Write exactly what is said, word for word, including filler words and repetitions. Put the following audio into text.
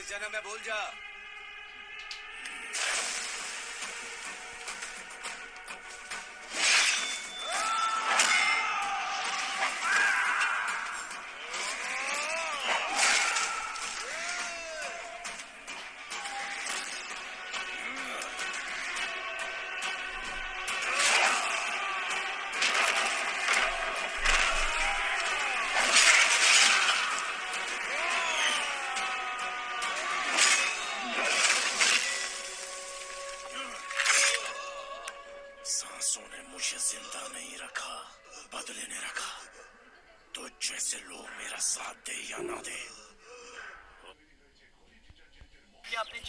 इस जन्म में भूल जा। सांसों ने मुझे जिंदा नहीं रखा, बदले ने रखा। तो जैसे लोग मेरा साथ दे या ना दे,